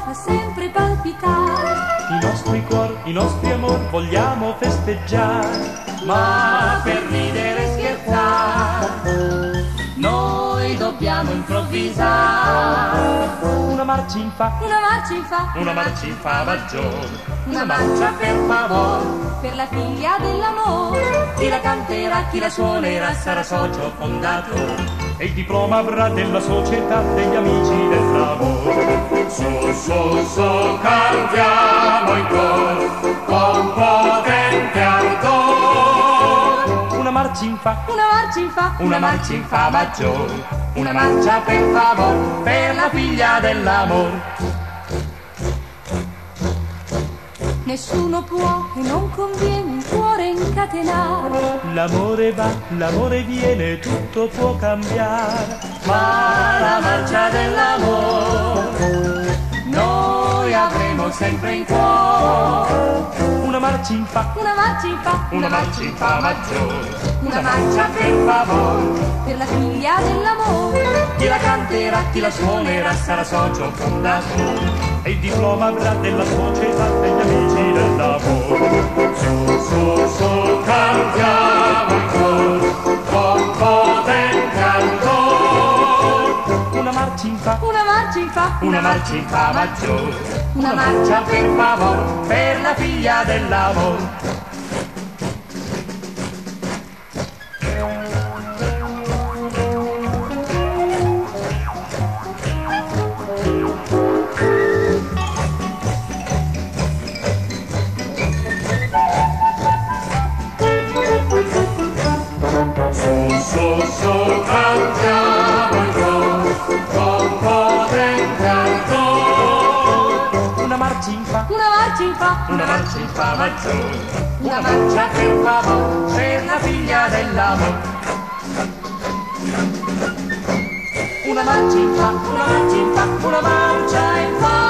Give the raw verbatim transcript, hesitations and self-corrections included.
fa sempre palpitare. I nostri cuori, i nostri amori vogliamo festeggiare, ma per ridere e scherzare noi dobbiamo improvvisare. Una marcia in fa, una marcia in fa, una marcia in fa maggiore, una marcia per favore, per la figlia dell'amore. Chi la canterà, chi la suonerà sarà socio fondatore e il diploma avrà della società degli amici del lavoro. Su, su, su, cantiamo in coro con potente ardore. Una marcia in fa, una marcia in fa, una marcia in fa maggiore, una marcia per favore, per la figlia dell'amore. Nessuno può e non conviene un cuore incatenare. L'amore va, l'amore viene, tutto può cambiare, ma la marcia dell'amore noi avremo sempre in cuore. Una marcia in fa, una marcia in fa, una marcia in fa maggiore, una marcia per favore, per la figlia dell'amore. Chi la canterà, chi la suonerà sarà socio fondatore e il diploma avrà della società degli amici del lavoro. Su, su, su, cantiamo in coro con potente ardore. Una marcia in fa, una marcia in fa, una marcia in fa maggiore, una marcia per favore, per la figlia dell'amore. Su, su, cantiamo in coro con potente ardore. Una marcia in fa, una marcia in fa, una marcia in fa maggiore, una marcia per favore, per la figlia dell'amore. Una marcia in fa, una marcia in fa, una marcia in fa.